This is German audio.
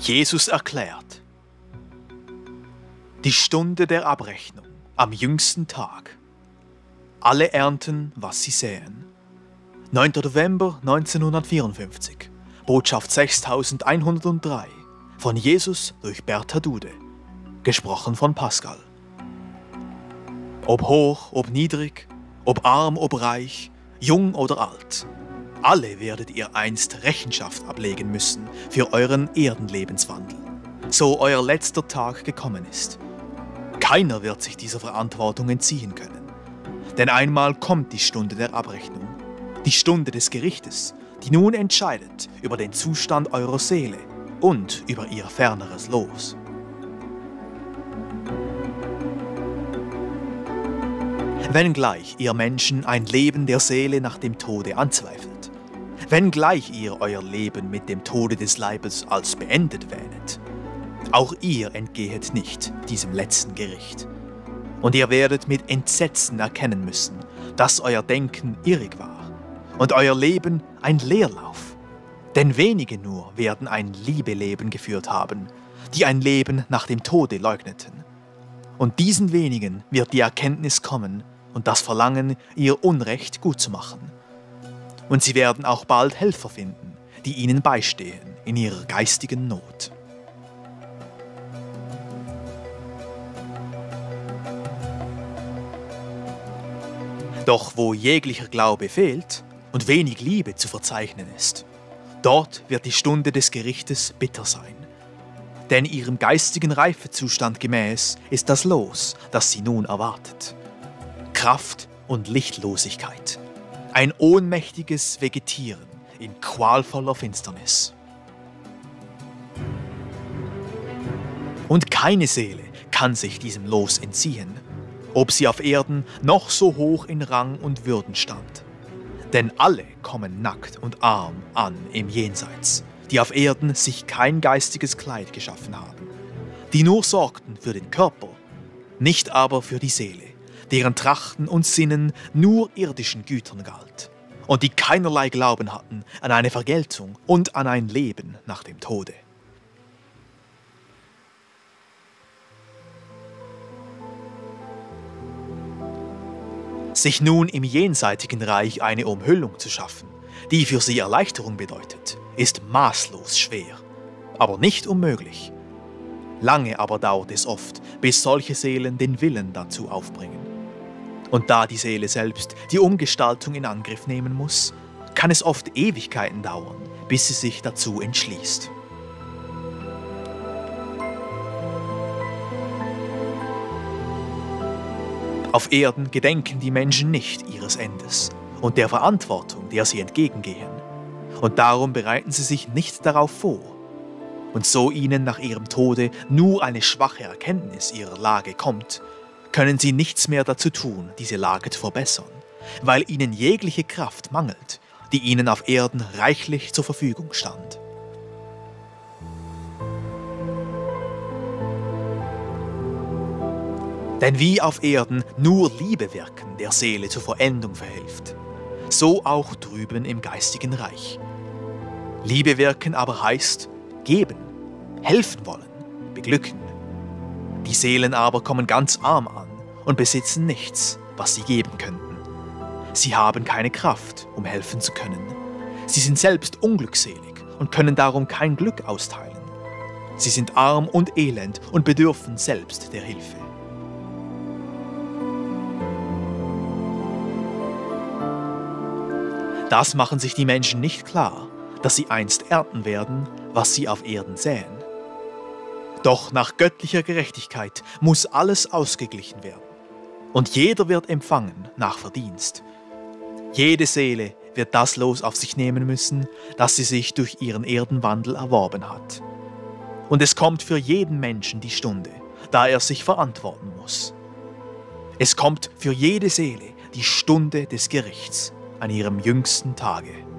Jesus erklärt: Die Stunde der Abrechnung am jüngsten Tag. Alle ernten, was sie säen. 9. November 1954. Botschaft 6103. Von Jesus durch Bertha Dude. Gesprochen von Pascal. Ob hoch, ob niedrig, ob arm, ob reich, jung oder alt. Alle werdet ihr einst Rechenschaft ablegen müssen für euren Erdenlebenswandel, so euer letzter Tag gekommen ist. Keiner wird sich dieser Verantwortung entziehen können. Denn einmal kommt die Stunde der Abrechnung, die Stunde des Gerichtes, die nun entscheidet über den Zustand eurer Seele und über ihr ferneres Los. Wenngleich ihr Menschen ein Leben der Seele nach dem Tode anzweifelt, wenngleich ihr euer Leben mit dem Tode des Leibes als beendet wähnet, auch ihr entgehet nicht diesem letzten Gericht. Und ihr werdet mit Entsetzen erkennen müssen, dass euer Denken irrig war und euer Leben ein Leerlauf. Denn wenige nur werden ein Liebeleben geführt haben, die ein Leben nach dem Tode leugneten. Und diesen wenigen wird die Erkenntnis kommen und das Verlangen, ihr Unrecht gutzumachen. Und sie werden auch bald Helfer finden, die ihnen beistehen in ihrer geistigen Not. Doch wo jeglicher Glaube fehlt und wenig Liebe zu verzeichnen ist, dort wird die Stunde des Gerichtes bitter sein. Denn ihrem geistigen Reifezustand gemäß ist das Los, das sie nun erwartet. Kraft und Lichtlosigkeit. Ein ohnmächtiges Vegetieren in qualvoller Finsternis. Und keine Seele kann sich diesem Los entziehen, ob sie auf Erden noch so hoch in Rang und Würden stand. Denn alle kommen nackt und arm an im Jenseits, die auf Erden sich kein geistiges Kleid geschaffen haben, die nur sorgten für den Körper, nicht aber für die Seele, deren Trachten und Sinnen nur irdischen Gütern galt und die keinerlei Glauben hatten an eine Vergeltung und an ein Leben nach dem Tode. Sich nun im jenseitigen Reich eine Umhüllung zu schaffen, die für sie Erleichterung bedeutet, ist maßlos schwer, aber nicht unmöglich. Lange aber dauert es oft, bis solche Seelen den Willen dazu aufbringen. Und da die Seele selbst die Umgestaltung in Angriff nehmen muss, kann es oft Ewigkeiten dauern, bis sie sich dazu entschließt. Auf Erden gedenken die Menschen nicht ihres Endes und der Verantwortung, der sie entgegengehen. Und darum bereiten sie sich nicht darauf vor. Und so ihnen nach ihrem Tode nur eine schwache Erkenntnis ihrer Lage kommt, können sie nichts mehr dazu tun, diese Lage zu verbessern, weil ihnen jegliche Kraft mangelt, die ihnen auf Erden reichlich zur Verfügung stand. Denn wie auf Erden nur Liebe wirken der Seele zur Vollendung verhilft, so auch drüben im geistigen Reich. Liebe wirken aber heißt geben, helfen wollen, beglücken. Die Seelen aber kommen ganz arm an und besitzen nichts, was sie geben könnten. Sie haben keine Kraft, um helfen zu können. Sie sind selbst unglückselig und können darum kein Glück austeilen. Sie sind arm und elend und bedürfen selbst der Hilfe. Das machen sich die Menschen nicht klar, dass sie einst ernten werden, was sie auf Erden säen. Doch nach göttlicher Gerechtigkeit muss alles ausgeglichen werden. Und jeder wird empfangen nach Verdienst. Jede Seele wird das Los auf sich nehmen müssen, das sie sich durch ihren Erdenwandel erworben hat. Und es kommt für jeden Menschen die Stunde, da er sich verantworten muss. Es kommt für jede Seele die Stunde des Gerichts an ihrem jüngsten Tage.